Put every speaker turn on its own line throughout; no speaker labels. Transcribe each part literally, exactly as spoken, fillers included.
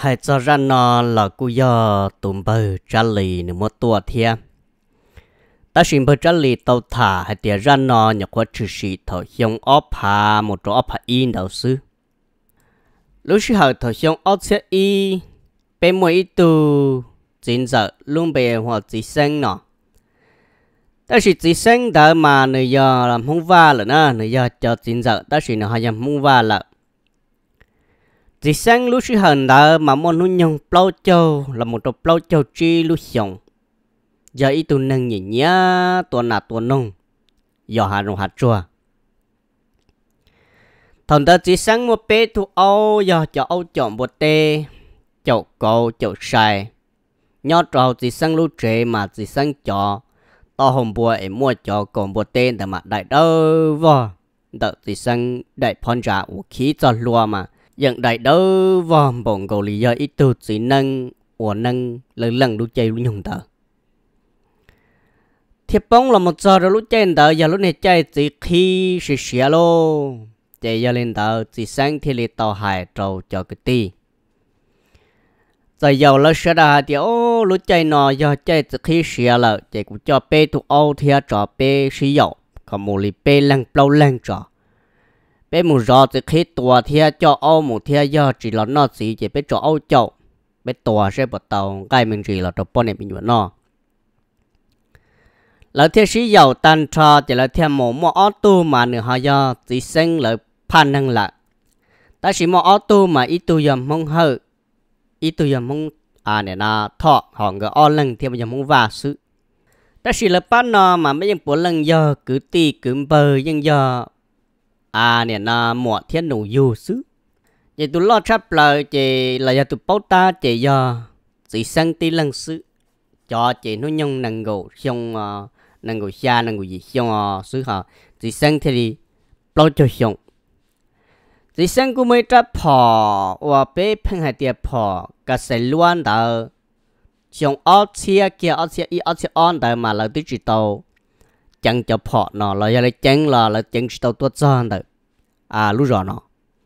hai cho ra nó là cú giờ tụm bờ trả lì nữa một tua thia ta xin bờ trả lì tàu thả hai tia ra nó nhặt qua chữ sĩ thở hiong ốp hà một chỗ ốp hà in đầu sư lúc sĩ hậu thở hiong ốp xe y bên mỗi ít tu chính giờ luôn bề hoặc chỉ sinh nọ ta chỉ chỉ sinh đó mà người giờ làm không va là nè người giờ cho chính giờ ta chỉ nó hay làm không va là chỉ sang lúc sĩ hận đó mà muốn nuôi nhung plau châu là một trò plau châu chi lúc sống giờ ít tu nâng nhỉ nhá tuần nào tuần nông giờ hà rong hạt chua thằng ta chỉ sang một bé tu âu giờ cho âu chọn một tê chậu cầu chậu xài nhớ trâu chỉ sang lúc trẻ mà chỉ sang cho to hôm bữa em mua cho còn một tênแต่mà đại đâu vò đợt chỉ sang đại phong trả vũ khí cho lúa mà nhận đại đâu vò bổng cầu lý do ít tu chỉ nâng của nâng lần lần lúc chơi lúc nhung tờ thiệp bóng là một giờ rồi lúc chơi tờ giờ lúc này chơi chỉ khi sẽ xỉa lô chơi giờ lên tờ chỉ sang thì li tàu hải trâu cho cái ti giờ giàu là sẽ đã thì ô lúc chơi nọ giờ chơi chỉ khi xỉa là chơi cũng cho pe tụ ô thì cho pe xí dầu còn một li pe lăng plau lăng cho bé một giò thì khi tua thì cho ô một thì giờ chỉ là nó chỉ chỉ bé cho ô chậu bé tua sẽ bắt đầu cái mình chỉ là cho bọn này mình chuẩn nó là thì sĩ giàu tan cho chỉ là thêm một mỏ ô tô mà nữa họ giờ chỉ sinh là pan năng là ta chỉ mỏ ô tô mà ít tu giờ mong hở ít tu giờ mong à này là thọ họ người ô lần thì bây giờ mong va sự ta chỉ là pan nó mà mấy những bộ lần giờ cứ tì cứ bờ nhưng giờ à nè na mỏ thiên nụ du xứ vậy tụi lo chấp lời chị là giờ tụi bao ta chị giờ chỉ sang tí lần xứ cho chị nó nhung năng gỗ xong năng gỗ xa năng gỗ gì xong xứ họ chỉ sang thì đi bao cho xong chỉ sang cũng mới chấp phò và bé phăng hai tiệp phò cả sài loan đó xong ớt chia kia ớt chia y ớt chia on đó mà là tí chỉ tàu chẳng cho phọ nó là giờ chẳng là là chẳng chỉ tàu tuột ra được à lúc rồi nó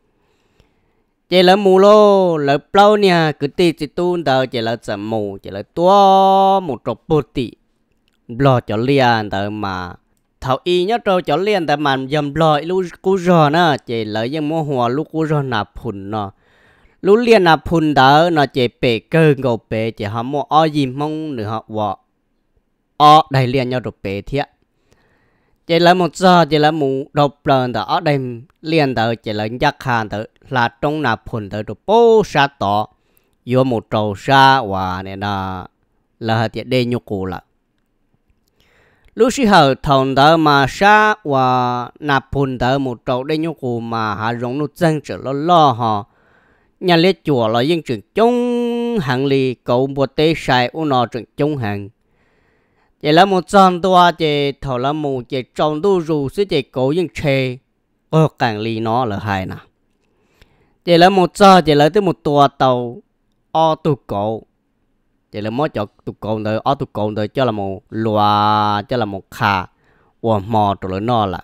chỉ là mù lô là bao nha cứ tì chỉ tuôn đầu chỉ là chậm mù chỉ là tua một trộn bột tị lo cho liền đầu mà thảo y nhớ rồi cho liền đầu mà dầm lo lúc cú rồi nè chỉ là những mua hoa lúc cú rồi nạp phun nó lúc liền nạp phun đó nó chỉ bể cơ ngầu bể chỉ họ mua o gì mong nữa họ vợ o đây liền nhau rồi bể thiệt chỉ là một giờ chỉ là một độc lần đó ở đây liền đó chỉ là giác hàng đó là trong nạp phun đó rồi bố sa tỏ vô một trầu sa và này là là tiệt đề nhục cụ là lúc sĩ hậu thằng đó mà sa và nạp phun đó một trầu đề nhục cụ mà họ rong nó chân trở lo lo họ nhà lễ chùa là những trường chung hàng lì cậu một tê sai u nó trường chung hàng chỉ là một trăm toa chỉ thầu là một chỉ trong tu rù sẽ chỉ cố những chê ở càng lì nó là hai nè chỉ là một trăm chỉ là tới một toa tàu ô tô cổ chỉ là mỗi chỗ tu cổ rồi ô tô cổ rồi cho là một loa cho là một khà và mò rồi nó là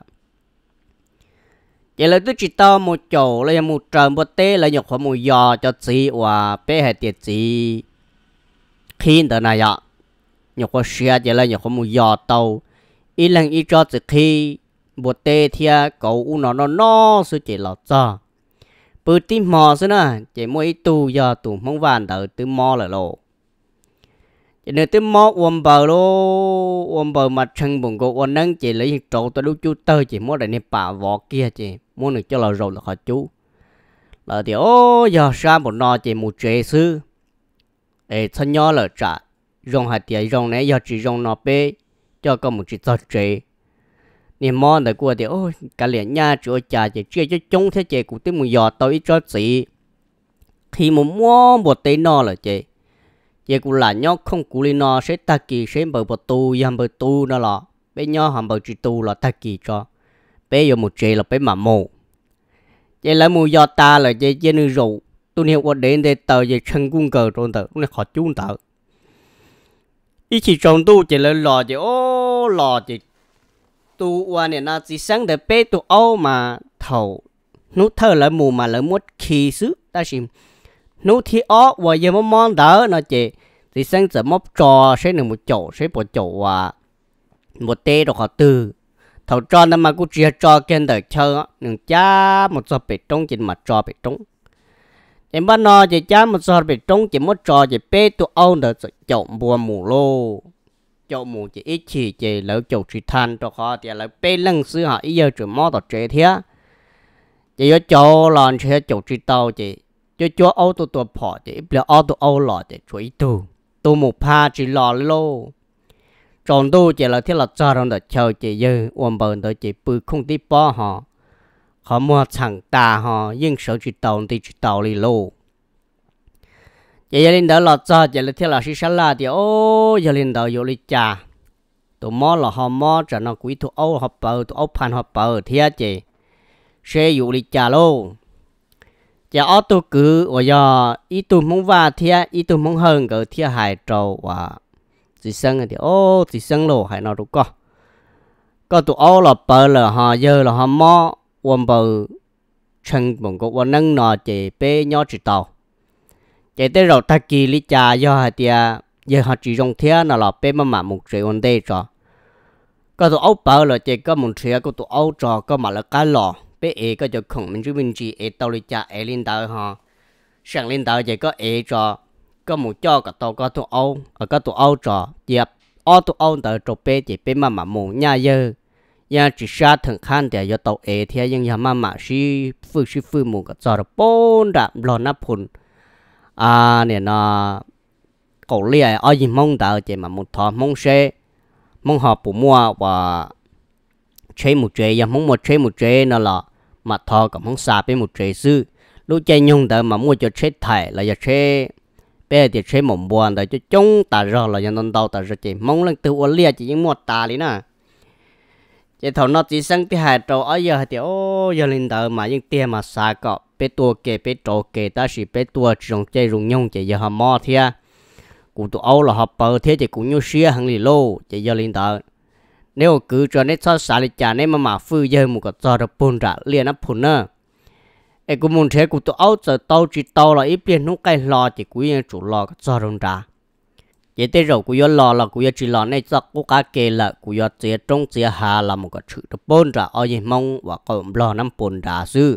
chỉ là tới chỉ tao một chỗ là một trần một té là nhục khoảng một giò cho chị và bé hay tiệt chị khi tới này ạ nhục có xe chỉ là nhục có một giò tàu ít lần ít cho từ khi một tê thia cậu nó nó nó số chỉ là cho bữa tim mò xí nè chỉ mỗi tu giờ tu mong vàng đợi từ mò lại lộ chỉ nên từ mò ôm bờ lô ôm bờ mặt chân bụng cô ôm nâng chỉ lấy trâu tôi lúc chú tơ chỉ mỗi đại niệm bà võ kia chỉ muốn được cho là rồi là họ chú là thì ô giờ sao một nọ chỉ một chế sư ê thân nhỏ là trả rong hạt tiền rong này giờ chỉ rong nó bé cho có một chỉ cho chế niệm mòn để qua thì ôi cả liền nha chỗ trà chỉ chia cho chúng thế chế cũng tới một giò tới cho chị khi một mua một tí nó là chị chị cũng là nhóc không cú lên nó sẽ ta kỳ sẽ bờ bờ tu yam bờ tu nó là bé nhóc hàm bờ chỉ tu là ta kỳ cho bé giờ một chế là bé mà mồ chị lại một giò ta là chị chị nữ rượu tôi hiểu qua đến để tờ về chân cung cờ trong tờ nó khó chung tờ ý chỉ trong tu chỉ là lò chỉ ô lò chỉ tu qua này nó chỉ sáng để bé tu ô mà thầu nút thơ lại mù mà lại mất khí sức ta chỉ nú thì ó và giờ món món đỡ nó chị thì sang giờ móc trò sẽ được một chỗ sẽ một chỗ à một tê được họ từ thầu trò nó mà cũng chỉ trò kiên đời chơi á đừng cha một giờ bị trống chỉ mà trò bị trống em bắt nó chỉ cha một giờ bị trống chỉ một trò chỉ bê tụ âu được chỗ bùa mù lô chỗ mù chỉ ít chỉ chỉ lỡ chỗ chỉ than cho họ thì lại bê lăng xứ họ ý giờ chỉ mót tao chế thế chỉ có chỗ lòn chế chỗ chỉ tàu chỉ cho cho âu tụ tụ bỏ chỉ bây giờ âu tụ âu lọ chỉ chuối tụ tụ một pha chỉ lò lô tròn tu chỉ là thiết là cho rằng được chơi chỉ dư ôm bờn tới chỉ bự không tí bỏ họ họ mua chẳng ta họ nhưng sợ chỉ tàu thì chỉ tàu lì lô chỉ gia đình đó là cho chỉ là thiết là xí xá la thì ô gia đình đó vô lì cha tụ mò là họ mò cho nó quý tụ âu họ bờ tụ âu pan họ bờ thiết chỉ sẽ vô lì cha lô chỉ ở tụ cứ và giờ ý tụ mong va thiết ý tụ mong hơn cái thiết hại trâu và chỉ sinh thì ô chỉ sinh lô hay nó đúng có có tụ ô là bờ là họ giờ là họ mò ôm bờ chân bằng cái quan năng nó chỉ bé nhỏ chỉ tàu chỉ tới rồi ta kỳ lý cha do hai tia giờ họ chỉ dùng thế nó là bé mà mà một triệu vấn đề cho có tụ ấu bờ là chỉ có một triệu có tụ ấu cho có mà là cái lò bé ấy có cho khổng mình chú mình chỉ ấy tàu lý cha ấy lên tàu họ sáng lên tàu chỉ có ấy cho có một cho cả tàu có tụ ấu ở có tụ ấu cho dẹp ô tụ ấu tàu cho bé chỉ bé mà mà một nhà giờ nhà chỉ xa thằng khăn để cho tàu ấy thì nhưng nhà mà mà si phư si phư một cái cho bốn đạm lò nắp phun à nè nó cậu lia ở gì mong tàu chỉ mà một thọ mong xe mong họ bù mua và chế một chế và mong một chế một chế nó là mà thọ cả mong xa bên một chế sư lúc chơi nhung tàu mà mua cho chế thải là cho chế bé thì chế một buồn để cho chúng ta rồi là nhân tàu ta rồi chỉ mong lần từ ô lia chỉ những một ta lý nè chỉ thầu nó chỉ sang tí hai trâu ở giờ thì ô giờ linh tờ mà những tiền mà xa cọ bé tua kề bé trâu kề ta chỉ bé tua trồng chơi rụng nhung chỉ giờ họ mò thia cụ tụ âu là họ bờ thế thì cũng như xia hàng lì lô chỉ giờ linh tờ nếu cứ cho nên sao xả lịch trả nên mà mà phư giờ một cái cho được bồn trả liền áp phun nữa em cũng muốn thế cụ tụ âu giờ tàu chỉ tàu là ít tiền nút cái lò chỉ quý nhân chủ lò cho đồng trả vậy tới rồi cụ yo lò là cụ yo chỉ lò này cho cụ cá kê là cụ yo chia trong chia hà là một cái sự được bôn ra ở gì mong và còn lò năm bồn ra sư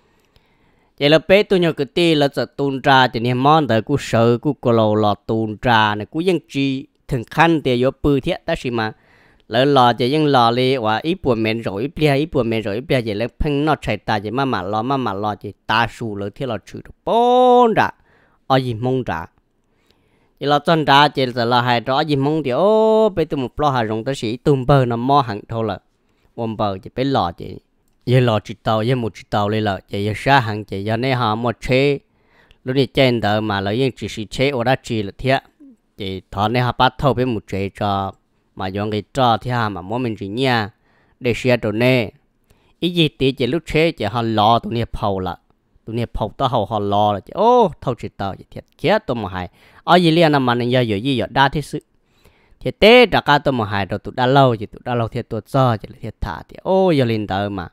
vậy là bé tôi nhớ cái tì là giờ tuôn ra thì niệm món tới cụ sợ cụ cô lò lò tuôn ra này cụ ยัง chỉ thường khăn thì yo bự thiệt ta chỉ mà lỡ lò thì ยัง lò li và ít buồn mệt rồi ít bia ít buồn mệt rồi ít bia vậy là phăng nó chạy ta thì mà mà lò mà mà lò thì ta sù lỡ thì là sự được bôn ra ở gì mong ra thì là chân ra chỉ là hai rõ gì mong thì ô bây tôi một lo hai rong tới sĩ tùm bờ nó mò hẳn thôi là ôm bờ chỉ bé lò chỉ giờ lò chỉ tàu giờ một chỉ tàu lên là chỉ giờ xa hẳn chỉ giờ này họ một chế lúc đi trên đó mà là những chỉ sĩ chế ở đó chỉ là thiệt chỉ thọ này họ bắt thâu với một chế cho mà dùng cái trò thì họ mà muốn mình chỉ nha để xe đồ này ý gì thì chỉ lúc chế chỉ họ lò tụi này phâu là tụi này phâu tao họ họ lò là chỉ ô thâu chỉ tàu chỉ thiệt kia tôi mà hay ở gì liền nằm mà nên giờ gì giờ đa thế sự thì té đã cả tôi mà hại rồi tụi đã lâu thì tụi đã lâu thì tụi cho thì thì thả thì ô giờ liền tới mà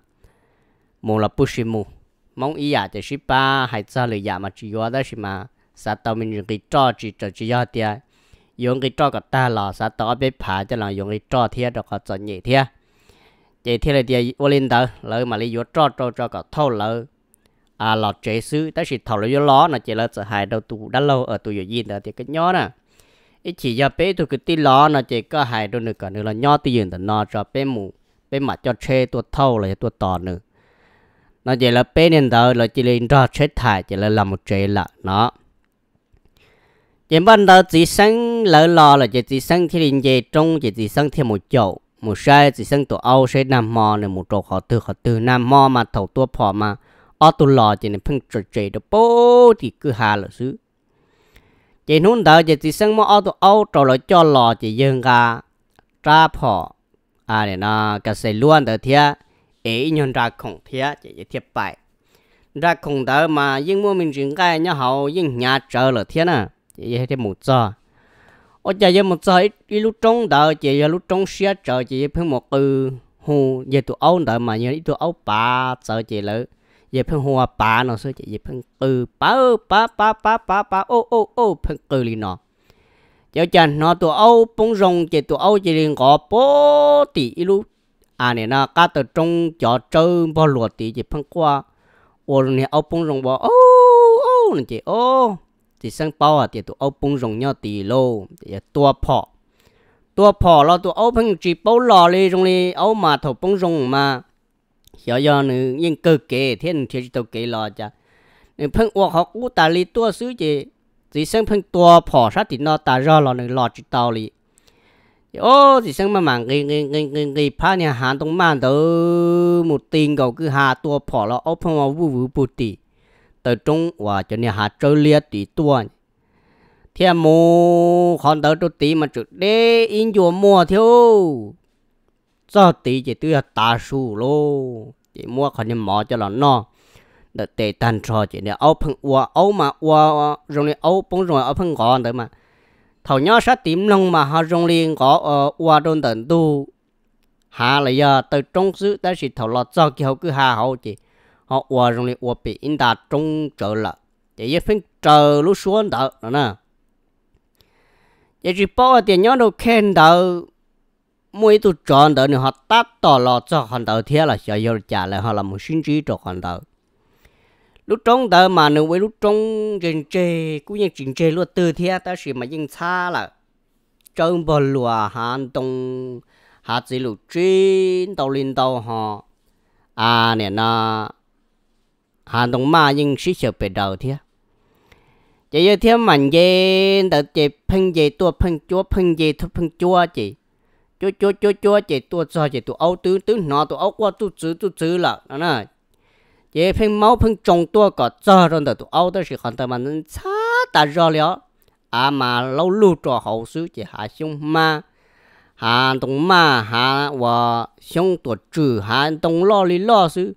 mù là push mù mong ý à thì ship ba hay cho lời giả mà chỉ có đó thì mà sao tao mình dùng cái trò chỉ cho chỉ do thì dùng cái trò của ta là sao tao biết phá cho là dùng cái trò thì đó có cho nhẹ thì vậy thì là thì ô liền tới lời mà lấy vô trò trò trò có thâu lời à lọt chế xứ ta chỉ thầu lấy vô ló nó chỉ là sợ hại đâu tụ đã lâu ở tụ giờ gì đó thì cái nhỏ nè ít chỉ cho bé tụ cái tí ló nó chỉ có hại đâu nữa cả nữa là nhỏ tí dừng nó cho bé mù bé mặt cho chế tua thâu là tua tò nữa nó chỉ là bé nên đó là chỉ lên cho chế thải chỉ là làm một chế là nó chỉ ban đầu chỉ sang lỡ lò là chỉ chỉ sang thì liền về trong chỉ chỉ sang thêm một chậu một sai chỉ sang tụ âu sẽ nằm mò này một chỗ họ từ họ từ nằm mò mà thầu tua phò mà ở tụ lò chỉ nên phun trời trời đó bố thì cứ hà là xứ chỉ nôn đỡ chỉ chỉ sang mà ở tụ âu rồi lại cho lò chỉ dừng ra ra phò à để nó cái xây luôn đỡ thia ấy nhân ra không thia chỉ thiệp bài ra không đỡ mà nhưng mua mình chuyển cái nhá hậu nhưng nhà chờ là thia nè chỉ thêm một giờ ở giờ giờ một giờ ít lúc trống đỡ chỉ giờ lúc trống xía chờ chỉ phun một từ hù về tụ âu đỡ mà như tụ âu ba giờ chỉ lỡ giờ phân hoa bà nó số giờ phân từ bà bà bà bà bà bà ô ô ô phân từ liền nó giờ chẳng nó tụi Âu bông rồng giờ tụi Âu chỉ liền có bố tỷ lúc à này nó cá từ trong chợ chơi bao lúa tỷ giờ phân qua ô này Âu bông rồng bảo ô ô này chị ô thì sang bao à thì tụi Âu bông rồng nhau tỷ lô giờ tua phọ tua phọ là tụi Âu phân chỉ bao lò đi trong đi Âu mà thầu bông rồng mà hiểu do nữa nhưng cơ kế thiên thì tụi kế lò cha nên phân ô họ cú ta li tua xứ chị chỉ sang phân tua phọ sát thì nó ta ra lò nữa lò chỉ tao li ô chỉ sang mà mảng cái cái cái cái cái phá nhà hàng đông man đó một tiền cầu cứ hà tua phỏ là ốp phong vào vu vu bụt tì từ trong và cho nên hà trâu liệt tì tua theo mô còn tới tôi tì mà trực đế in chùa mua thiếu cho tì chỉ tôi ta su lô chỉ mua còn nên mỏ cho nó no đợt tệ tan cho chỉ nên ốp phong và ốp mà và rồi này ốp phong rồi ốp phong gòn đấy mà thầu nhớ sát tím lông mà họ dùng liền có qua đồn tận tu hà là giờ từ trong xứ ta chỉ thầu lọt cho kiểu cứ hà hậu chị họ qua dùng liền qua bị in đạt trong trở lại để giúp phim chờ lúc xuống đỡ đó nè để chỉ bỏ tiền nhớ đâu khen đỡ mỗi tu chọn đỡ nữa họ tát tỏ lọt cho họ đỡ thế là sợ giờ trả lại họ làm một sinh trí cho họ đỡ lúc trong đó mà nếu với lúc trong trên chơi cũng như chuyện chơi luôn từ thế ta chỉ mà nhưng xa là trong bờ lúa hàn đông hạt gì lục trên tàu lên tàu họ à nè na hàn đông mà nhưng sĩ sợ bị đầu thế chỉ như thế mình về đợt chỉ phân về tua phân chúa phân về thôi phân chúa chỉ chúa chúa chúa chúa chỉ tua cho chỉ tụ áo tứ tứ nọ tụ áo qua tụ chữ tụ chữ là đó nè chế phim máu phim trồng tua có cho rồi tụ áo đó chỉ còn tao mà nên xá ta rồi liệu à mà lâu lưu cho hậu sự chỉ hạ xong mà hạ đông mà hạ và xong tuột trừ hạ đông lo li lo sự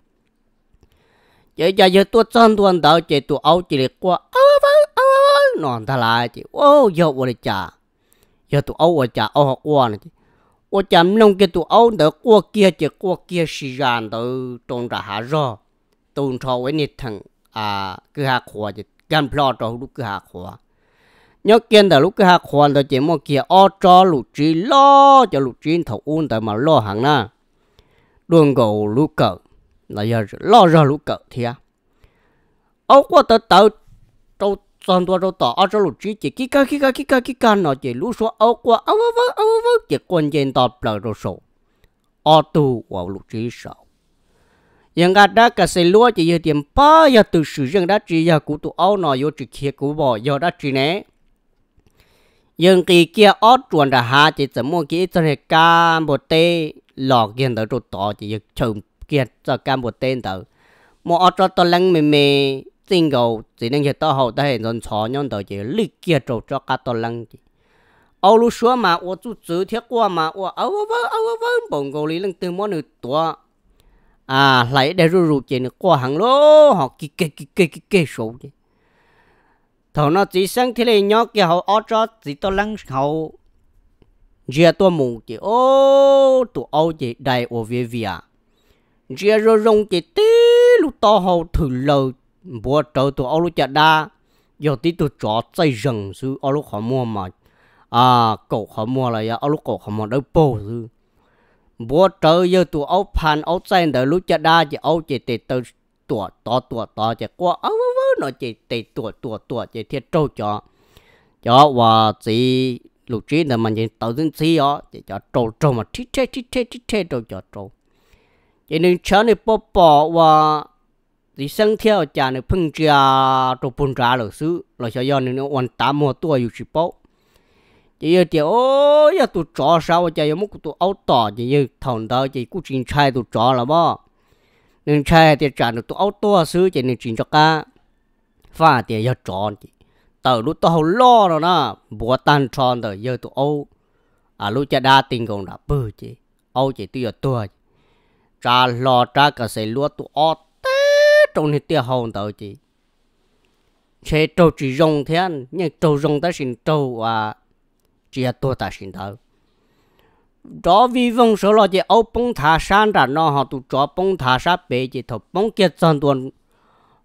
chế giờ giờ tuột chân tuột đầu chế tụ áo chỉ để qua áo vâng áo vâng non ta lại chỉ ô giờ vô để trả giờ tụ áo và trả áo học qua này ô chấm nông cái tụ áo đỡ qua kia chỉ qua kia xì ràn từ trong ra hạ rồi tôn trò với nít thằng à cứ hạ khóa chỉ gan plot rồi lúc cứ hạ khóa nhớ kiên là lúc cứ hạ khóa rồi chỉ một kia ở cho lục trí lo cho lục trí thầu ôn tại mà lo hàng na luôn cầu lúc cỡ là giờ lo ra lúc cỡ thì à áo qua tới tới trâu toàn tua trâu tỏ ở cho lục trí chỉ kí ca kí ca kí ca kí ca nó chỉ lúc số áo qua áo vâng áo vâng chỉ quan键tọt lời rồi sổ ở tu vào lục trí sổยังกาดักก็เสียล้วนจะยืดเตียมป้ายาตุสื่อยังดัชจียากูตัวเอาหน่อยโยจิเขียกูบอกยาดัชจีเน่ยังกีเกียออดจวนดาหาจะจะมั่วกี้จะเหตุการณ์บทเตหลอกยันเตอตัวต่อจะยึดชมเกียจะการบทเตเตอมั่วออดตัวลังเมเมจริงกูจะนั่งเหตุต่อเขาได้เห็นจนชอย้อนเตอจะลิเกียตัวจะการตัวลังเอาลูกชัวมาว่าจู่จู่เทียกว่ามาว่าเอาว่าเอาว่าบ่งกูลีลังตื่นมั่วหนึ่งตัวà lấy để rủ rủ chuyện qua hàng lô họ kí kí kí kí kí kí số chứ thằng nó chỉ sang thế này nhóc kia họ ở cho chỉ to lăng họ giờ tôi mù chứ ô tụi ông chỉ đại ở về về giờ rồi rong chỉ tí lúc to họ thử lời bữa trâu tụi ông lúc chặt đa giờ tí tụi chó chạy rừng sư ông lúc họ mua mà à cậu họ mua là ông lúc cậu họ mua đâu bổ sư bố trời giờ tụi áo pan áo xanh đời lúc cha đa chỉ áo chỉ tê từ tuổi to tuổi to chỉ qua áo vớ nó chỉ tê tuổi tuổi tuổi chỉ thiết trâu cho cho và chỉ lúc trước là mình chỉ tự tin xí ó chỉ cho trâu trâu mà thích thế thích thế thích thế trâu cho trâu chỉ nên chớ này bỏ bỏ và chỉ sinh theo cha này phun cha trâu phun ra rồi xứ rồi cho do nó hoàn tám mùa tuổiอยู่สิบ chỉ giờ kiểu ôi giờ tụi chó sao chạy một tụi áo tỏ chỉ như thằng đó chỉ cũng chính trai tụi chó là bao nên trai thì trả được tụi áo to xứ chỉ nên chính cho cá pha thì giờ chó chỉ tờ lúc tao lo rồi na bùa tan tròn rồi giờ tụi áo à lúc cha đa tình còn đã bự chỉ áo chỉ tụi to trả lo trả cả sẽ lúa tụi áo té trong này tiêu hồn tao chỉ chế trâu chỉ rong thế anh nhưng trâu rong ta xin trâu à chỉ là tôi ta xin thở đó vì vong số lo chỉ áo bông thả san ra nó họ tụ chó bông thả sát bể chỉ thọ bông kia chân tuần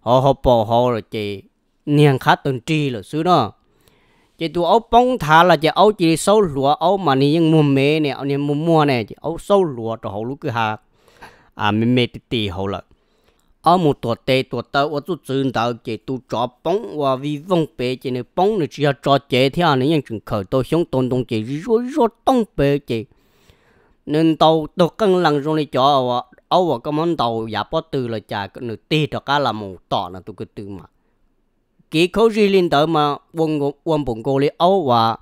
họ họ bỏ họ rồi chị niềng khá tuần tri là xứ đó chị tụ áo bông thả là chị áo chỉ sâu lúa áo mà ni những mua mê này áo ni mua mua này chị áo sâu lúa rồi họ lúc cứ hà à mê mê tì tì họ là áo một tuổi tê tuổi tao ở chỗ trường tao chị tụ chó bông và vì vong bể chị này bông này chỉ là chó chế theo này những trường khởi tôi sống tôn tôn chị rối rối tông bể chị nên tàu tàu căng lăng trong này chó áo và cái món tàu giả bỏ từ là chả cái nửa tê cho cá là một tỏ là tụ cái từ mà kỹ khâu gì lên tới mà quân quân bụng cô lấy áo và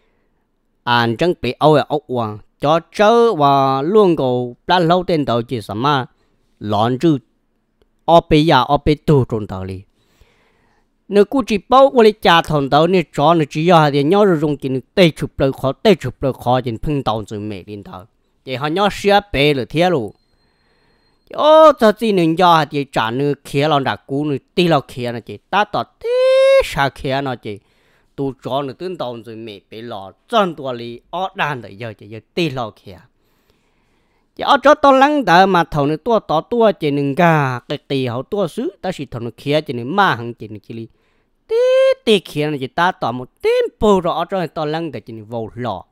anh chẳng bị áo là áo hoàng cho chớ và luôn cô đã lâu tên tàu chỉ什么 lọn chứ ở bây giờ ở bây tu trong tàu đi nếu cô chỉ bảo cô lấy trả thằng tàu này cho nó chỉ là thì nhớ rồi dùng chỉ tê chụp được khó tê chụp được khó chỉ phun tàu rồi mẹ lên tàu thì họ nhớ xia bể rồi thế luôn ô cho chị nên cho thì trả nữa kia là đã cũ nữa tí là kia nó chị ta tọt tí sao kia nó chị tu cho nó tương tàu rồi mẹ bị lọ chân tua li ở đàn đấy giờ chị giờ tí là kia chị ở chỗ tao lắng đợi mà thầu nó tua tỏ tua chị nên gà cái tì họ tua xứ ta chỉ thầu nó kia chị nên ma hàng chị nên chỉ li tí tí kia nó chị ta tỏ một tím bù rồi ở chỗ tao lắng đợi chị nên vô lọ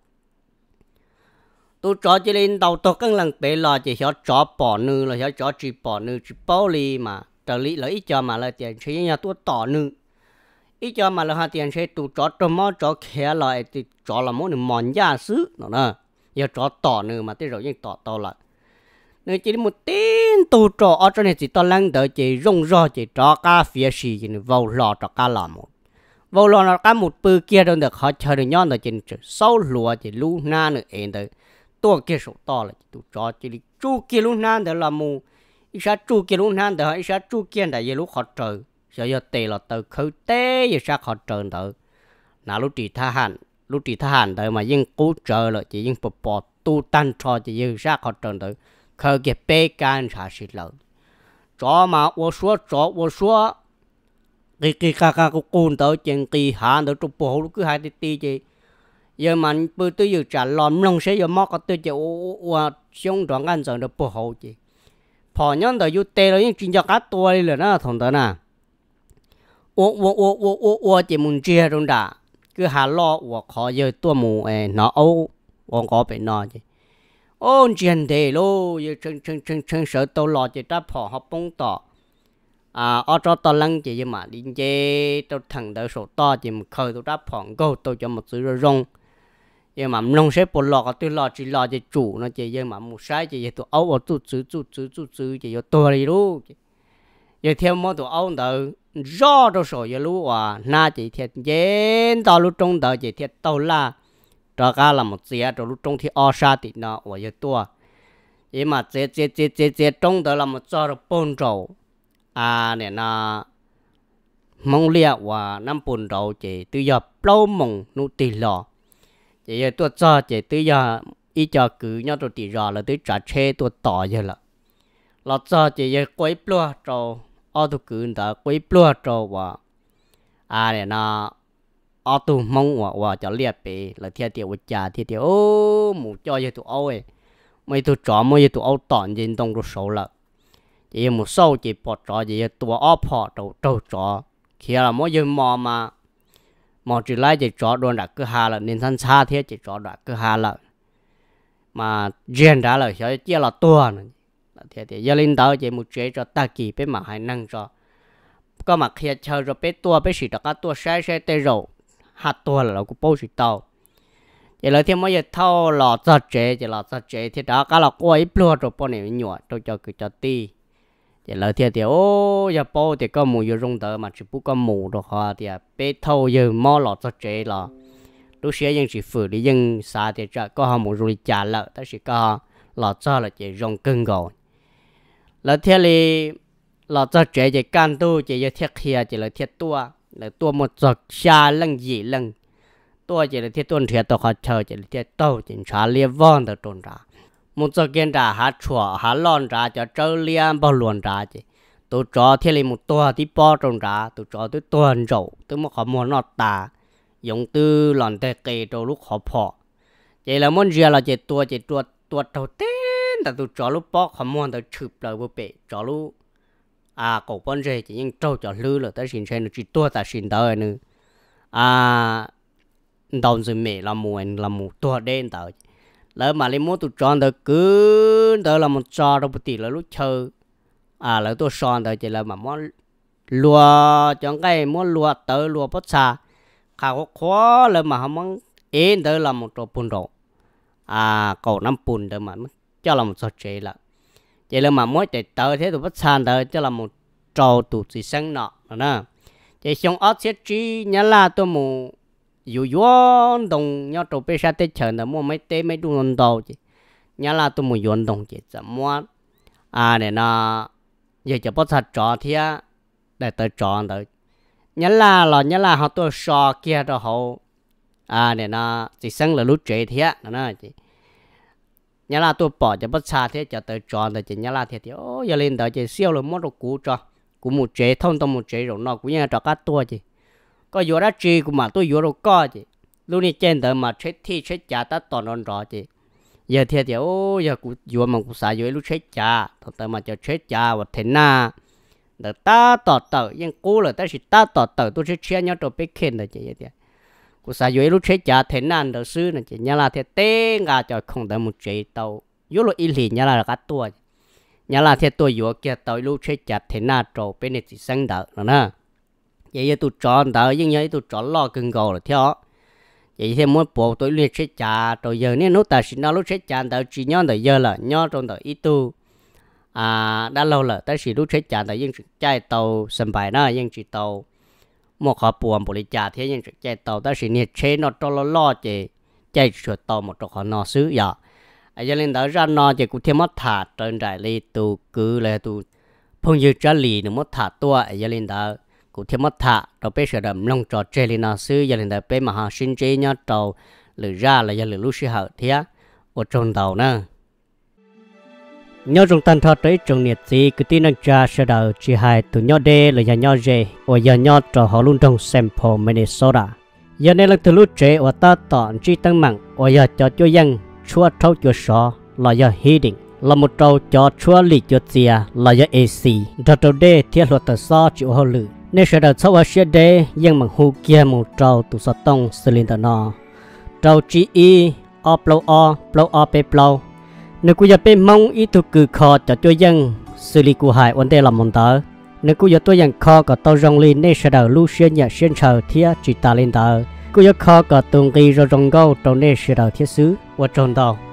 tôi cho chị lên đầu tôi căng lần bể lò chỉ cho chó bỏ nữ là cho chó chỉ bỏ nữ chỉ bao li mà trợ lý là ít cho mà là tiền chơi nhà tôi tỏ nữ ít cho mà là hai tiền chơi tôi chó cho món chó khé lại thì chó là món món gia sứ nó nè giờ chó tỏ nữ mà tới rồi nhưng tỏ tao lại nữ chỉ một tiếng tôi cho ở chỗ này chỉ tao lăng đợi chỉ rong rò chỉ chó cá phía xì chỉ vào lò cho cá làm một vào lò nó cá một bự kia đâu được họ chơi được nhon được chỉ sáu lúa chỉ lú na nữa em đấyตัวเกี่ยวต่อเลยตัวจอจีจูเกี่ยวนั่นเดี๋ยวละมูอีชาจูเกี่ยวนั่นเดี๋ยวอีชาจูเกี่ยวแต่ยังรู้ขอเจอเสียเตะเราเตะเขาเตะยังชาขอเจอเถอะน่ารู้ตีทหารรู้ตีทหารเดี๋ยวมายิ่งกู้เจอเลยจะยิ่งปปอตูตันชอจะยังชาขอเจอเถอะเขาเก็บเป้การชาสิเลยจอมาวัวชัวจอวัวชัวกีกีกากากุกูนเถอะจังกีหาเดี๋ยวจุบโผล่cứ haiตีตีจีgiờ mình bữa tôi giờ trả lòm lông sẽ giờ móc cái tôi giờ ô ô xong đoạn ăn rồi được bổ hậu chị, phò nhân đời yêu tê rồi những chuyện cho cá tôi đi rồi đó thằng đó nè, ô ô ô ô ô ô chị muốn chia luôn đã, cứ hà lo ô khó giờ tôi mù nó ô ô có bị nó chị, ô chuyện thế lo giờ chân chân chân chân sợ tôi lo chị ta phò học bông tỏ, à ở cho tôi lăng chị mà đi chơi tôi thằng đời số to chị mà khơi tôi ta phò go tôi cho một sự rong giờ mà nông sẽ bỏ lọ tôi lọ chỉ lọ chỉ chủ nó chỉ giờ mà một sai chỉ giờ tôi áo ở tôi chữ chữ chữ chữ chữ chỉ giờ tôi đi luôn giờ theo món tôi áo đó rõ đâu sổ giờ lúc à na chỉ thiệt dễ tao lúc trong đó chỉ thiệt tao la đó cả là một gì đó lúc trong thì ở xa thì nó ở giờ tôi giờ mà chế chế chế chế chế trong đó là một cho được bốn trâu à nè na mong liệt và năm bốn trâu chỉ từ giờ lâu mong nụ tì lọ chỉ tôi cho chỉ tới giờ ít cho cứ nhau tôi tỉ rõ là tới trả xe tôi tỏ vậy là là cho chỉ giờ quấy plua trâu ở tôi cứ đã quấy plua trâu và à này nó ở tôi mong và và cho liệt bể là theo tiểu vật trả theo tiểu ô một cho giờ tôi ơi mấy tôi chọn mấy tôi áo tỏn trên đông tôi số là chỉ một số chỉ bỏ cho chỉ tôi áo bỏ trâu trâu cho khi là mỗi giờ mò mà mà chỉ lấy chỉ chó đồn đặt cứ hà là nên thân xa thế chỉ chó đặt cứ hà là mà riêng đã là sẽ chia là tua này thế thì gia đình đó chỉ một chế cho ta kỳ bên mà hay năng cho có mà khi chơi rồi bên tua bên chỉ đặt các tua sai sai tê rồi hạt tua là cũng bao chỉ tàu chỉ là thêm mấy giờ thâu lò cho chế chỉ là cho chế thì đó cái là quay plua rồi bao nhiêu nhỏ tôi cho cứ cho ti chỉ là thiệt thì ô giờ bao thì có mù giờ rung tờ mà chỉ bút có mù rồi họ thì bé thâu giờ mò lọt cho chế là lúc xưa dân chỉ phử đi dân xa thì cho có họ mù rồi trả lại ta chỉ có lọt cho là chỉ rung cưng rồi là thiệt thì lọt cho chế chỉ can tu chỉ giờ thiệt kia chỉ là thiệt tua là tua một giọt xa lăng gì lăng tua chỉ là thiệt tuần thiệt tao họ chờ chỉ là thiệt tàu chỉ trả liệp vòn tao trốn ra một số kiến trả hạt chua hạt lon trả cho trâu liam bao luồn trả chứ tôi cho thế là một tua tí bao trong trả tôi cho tôi tuần rậu tôi mới có muốn nó ta dùng từ lon tê kê trong lúc họ phò vậy là muốn gì là chỉ tua chỉ tua tua đầu tiên là tôi cho lúc bao có muốn tôi chụp lại vô bể cho lúc à cổ bọn rể chỉ những trâu cho lư là tới xin xem chỉ tua ta xin tới nữa à đồng rồi mẹ là mùa là mùa tua đen tới lỡ mà lấy mua tụi tròn tới cứ tới là một trò đâu bự là lúc chơi à lỡ tôi son tới chỉ là mà mua lúa chọn cái mua lúa tới lúa bớt xa khảo khó lỡ mà không muốn yên tới là một trò bùn độ à cầu năm bùn tới mà cho là một trò chế là vậy là mà mỗi chạy tới thế tụi bắt sàn tới cho là một trò tụi gì sáng nọ nè vậy xong ớt xét chi nhá là tôi mù dù yuan đồng nhau trâu bê sa tết chờ là mua mấy tê mấy đun non đầu chứ nhá là tôi mù yuan đồng chứ chậm mua à để nó giờ cho bắt sàn trò thì á để tới trò tới nhá là là nhá là họ tôi sò kia rồi họ à để nó chỉ sáng là lúc chế thì á nè chị nhá là tôi bỏ cho bắt xa thế cho tới tròn rồi chỉ nhá là thế thì ô giờ lên tới chỉ siêu là mất đồ cũ cho cũ một chế thông tông một chế rồi nó cũng như cho các tua chứ có vô đó chi cũng mà tôi vô đâu có chứ lúc này trên tới mà chết thi chết trả ta toàn non rõ chứ giờ thế thì ô giờ cũng vô mà cũng xài vô lúc chết trả thôi tới mà cho chết trả và thế na để ta tọt tờ nhưng cũ là ta chỉ ta tọt tờ tôi sẽ chia nhau cho biết khen rồi chứ vậy thì cô sa dưới lúc chết cha thế nan đầu sư này chỉ nhớ là thế té ngà cho không tới một chế tàu yếu lúc ít thì nhớ là các tuổi nhớ là thế tuổi yếu kia tàu lúc chết cha thế nan trâu bên này chỉ sinh đỡ nữa nè vậy giờ tụi chọn đỡ nhưng nhớ tụi chọn lo cưng gầu là theo vậy thì muốn bộ tôi liền chết cha rồi giờ nên lúc ta xin nó lúc chết cha đỡ chỉ nhớ đỡ giờ là nhớ trong đỡ ít tu à đã lâu rồi tới chỉ lúc chết cha đỡ nhưng chạy tàu sân bài nó nhưng chỉ tàu một họ buồn bồi trả thế nhưng chạy tàu ta chỉ nhiệt chế nó cho nó lo chứ chạy chuột tàu một chỗ họ nó xứ giờ ai cho nên đó ra nó chỉ cũng thêm mất thả trên đại lý tu cứ là tu phong như trả lì nó mất thả tua ai cho nên đó cũng thêm mất thả rồi bây giờ đầm long trò chơi lên nó xứ cho nên đó bây mà họ sinh chế nhá tàu lử ra là giờ lử lúc xí hở thế ở trong tàu nữa nhớ trong tan thọ tới trong nhiệt gì cứ tin anh cha sẽ đầu chỉ hai tụi nhớ đê là nhà nhớ dê ở nhà nhớ trò họ luôn trong Sample Minnesota giờ này là từ lúc trẻ ở ta tọn chỉ tăng mạnh ở nhà cho cho dân chua trâu cho sọ là nhà heating là một trâu cho chua lì cho chia là nhà a xê trâu trâu đê thiết luật tờ so chịu họ lử nên sẽ đầu sau ở xe đê dân bằng hú kia một trâu tụ sọ tông cylinder nọ trâu G E o blow o blow o pe blow nếu cô giờ bên mong ý tụ cử kho cho cho dân xử lý của hải vấn đề làm món tớ nếu cô giờ tôi dành kho có tàu rong lên nên sẽ đầu lưu xuyên nhà xuyên chờ thiết chỉ ta lên tờ cô giờ kho có tuồng ghi rồi rong gâu trong nên sẽ đầu thiết xứ và tròn tàu